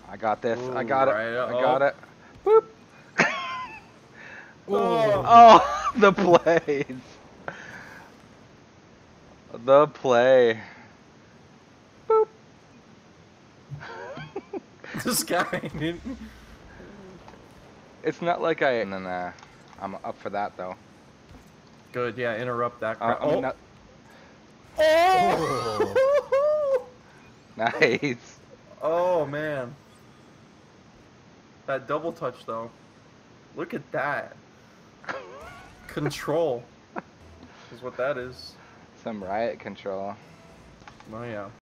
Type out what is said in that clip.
I got this. Ooh, I got it. right, I got it. Boop. Oh. Oh, the plays. The play. Boop. This guy. It's not like and then I'm up for that though. Good, yeah, interrupt that crap. I mean, not... Oh! Nice. Oh, man. That double touch, though. Look at that. Control is what that is. Some riot control. Oh, yeah.